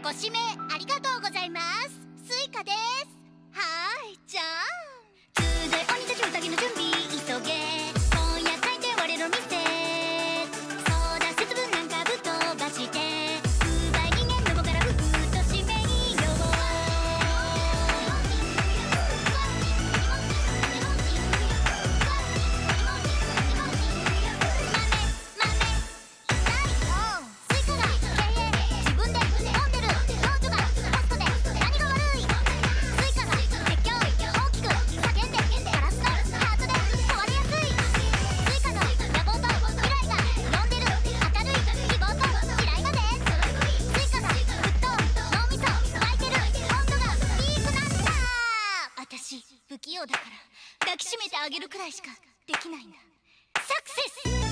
ご指名ありがとうございます。スイカです。はーい、じゃあ通で鬼たち宴の準備急げ。今夜開店我の店。ソーダ節分なんかぶっ飛ばして不買人間どこから吹くと指名よ。不器用だから抱きしめてあげるくらいしかできないんだ。サクセス。